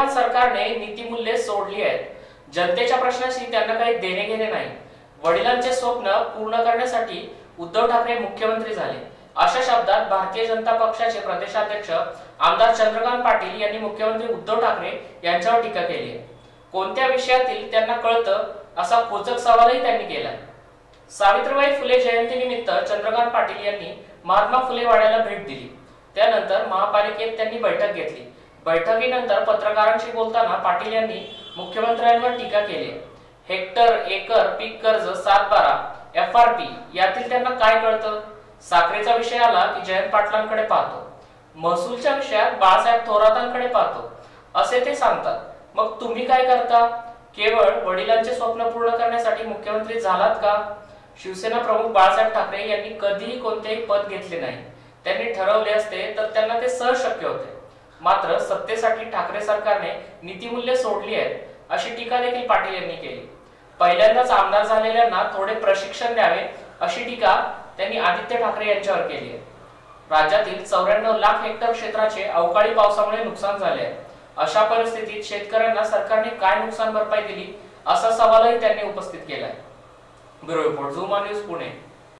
विद्यमान सरकारने नीतिमूल्ये सोडली आहेत. जनतेच्या प्रश्नाशी त्यांना काही देणे घेणे नाही. वडिलांचे स्वप्न पूर्ण करण्यासाठी उद्धव ठाकरे मुख्यमंत्री झाले, अशा शब्दात भारतीय जनता पक्षाचे प्रदेशाध्यक्ष आमदार चंद्रकांत पाटील यांनी मुख्यमंत्री उद्धव ठाकरे यांच्यावर टीका केली आहे. कोणत्या विषयातील त्यांना कळतं असा खोचक सवालही त्यांनी केलाय. सावित्रीबाई फुले जयंतीनिमित्त चंद्रकांत पाटील यांनी महात्मा फुले वाड्याला भेट दिली. त्यानंतर महापालिकेत त्यांनी बैठक घेतली. बैठकीनंतर पत्रकारांशी बोलताना पाटील यांनी मुख्यमंत्र्यांवर टीका केली. हेक्टर एकर पीक कर्ज 7-12 FRP यातील त्यांना काय कळतं? साखरेचा विषय आला की जयंत पाटलांकडे पाहतो, महसूलच्या विषयात बाळासाहेब थोरातांकडे पाहतो असे ते सांगतात. मग तुम्ही काय करता? केवळ वडिलांचे स्वप्न पूर्ण करण्यासाठी मुख्यमंत्री झालात का? शिवसेना प्रमुख बाळासाहेब ठाकरे यांनी कधीही कोणतेही पद घेतले नाही. त्यांनी ठरवले असते तर त्यांना ते सहज शक्य होते. मात्र सत्तेसाठी ठाकरे सरकारने नीतिमूल्ये सोडली आहेत, अशी टीका देखील पाटील यांनी केली. पहिल्यांदाच आमदार झालेल्यांना थोडे प्रशिक्षण द्यावे अशी टीका त्यांनी आदित्य ठाकरे यांच्यावर केली आहे. राज्यातील 94 लाख हेक्टर क्षेत्राचे अवकाळी पावसामुळे नुकसान झाले आहे. अशा परिस्थितीत शेतकऱ्यांना सरकारने काय नुकसान भरपाई दिली असा सवालही त्यांनी उपस्थित केलाय. ब्युरो रिपोर्ट, झूमा न्यूज, पुणे.